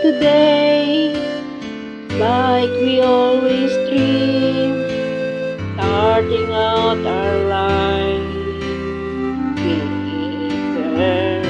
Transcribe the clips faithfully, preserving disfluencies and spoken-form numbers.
today, like we always dream, starting out our life together.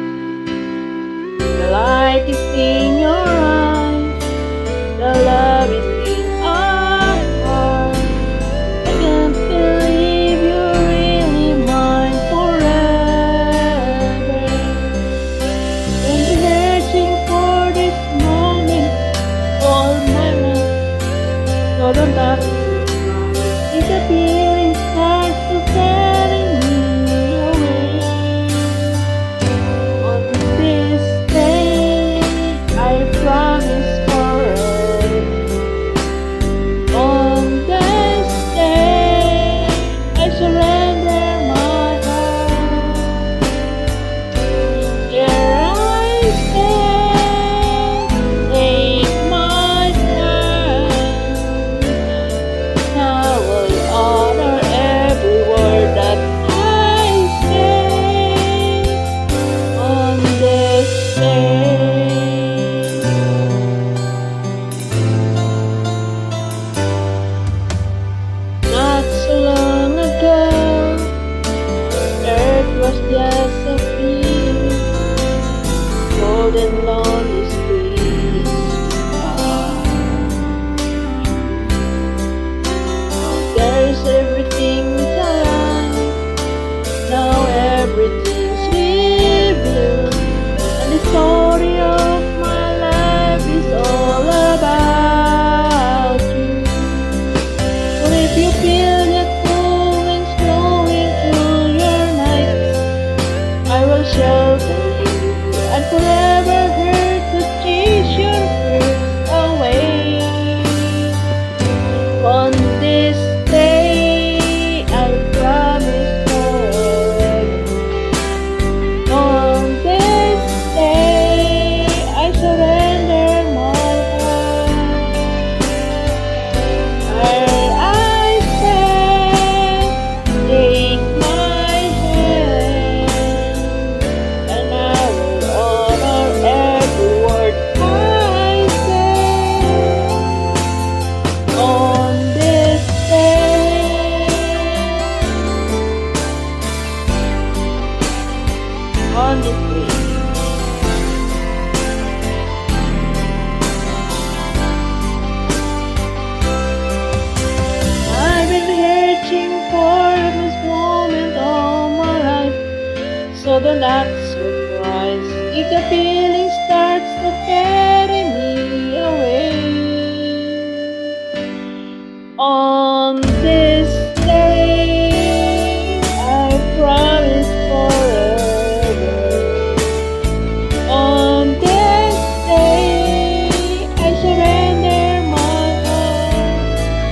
The light is in your eyes, the love is in our heart. I can't believe you're really mine forever. Been searching for this moment all my life, so don't ask if the feeling starts to carry me away. On this day, I promise forever. On this day, I surrender my heart. Here I stand, take my hand. Now I honor every word that I say on this day. Not so long ago, earth was just a field, cold and lonely streets. Now there's everything alive. Now everything's revealed, and the story of my life is all about you. So if you feel that cold winds blowing through your night, I will shelter you and forever here to chase your fears away. On this day, I promise forever. On this day, I surrender my heart. Here I stand, take my hand, and I will honor every word I say on this day. On this day. I've been searching for this moment all my life, so don't act surprised if the feeling starts to carry me away. On this day, I promise forever. On this day, I surrender my heart.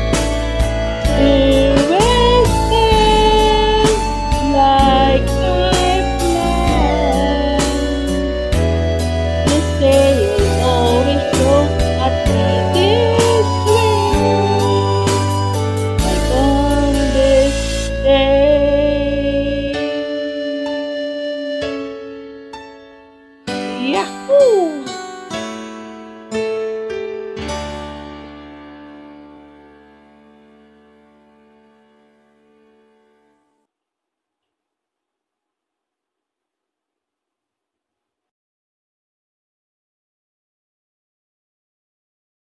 Here we stand, like I planned. This day will always look at me this way, like on this day. Yahoo!